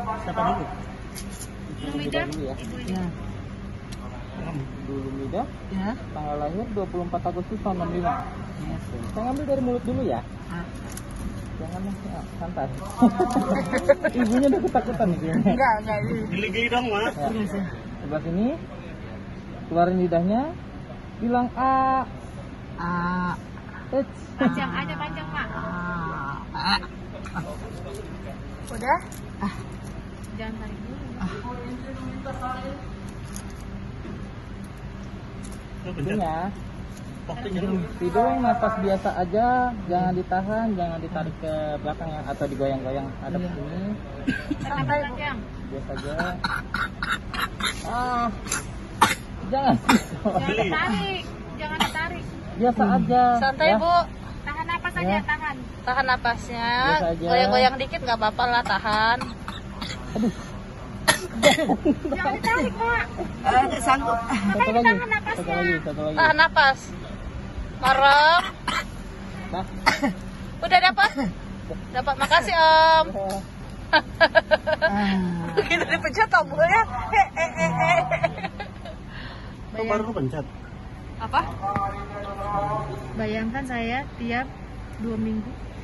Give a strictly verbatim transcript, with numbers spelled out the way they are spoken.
Siapa dulu? Lumida dulu ya. ibunya. Dulu Mida, Ya. tanggal lahir dua puluh empat Agustus tahun enam puluh lima. Saya ngambil dari mulut dulu ya. Ah. Jangan ya, santai. Ibunya udah ketakutan nih kayaknya. Enggak, enggak. Geli-geli dong, Mak. Ya. Sebelah sini, keluarin lidahnya, bilang A. Ah. Eits. Panjang aja panjang, Mak. Ah. Udah? Ah. Jangan tarik dulu. Oh, pencet. Hidungnya, Waktunya dulu. hidung nafas biasa aja, jangan ditahan, jangan ditarik ke belakang ya, atau digoyang-goyang. Ada Iya. sini, Santai, panjang. biasa aja. Ah, jangan. Jangan Geli. ditarik. Jangan ditarik. Biasa aja. Santai ya. Bu, Tahan napas aja, Ya. tahan. tahan napasnya. Biasa aja. Goyang-goyang dikit nggak apa-apa lah, tahan. Jangan ditarik, Mak. Sanggup. Satu lagi, tahan napasnya. satu lagi, satu lagi. Tahan napas. Marem. Nah, Udah dapat? Dapat, makasih Om. Begitu dipencet tombolnya. Eh, eh, eh, eh. Oh, baru lu pencet. Apa? Bayangkan saya tiap dua minggu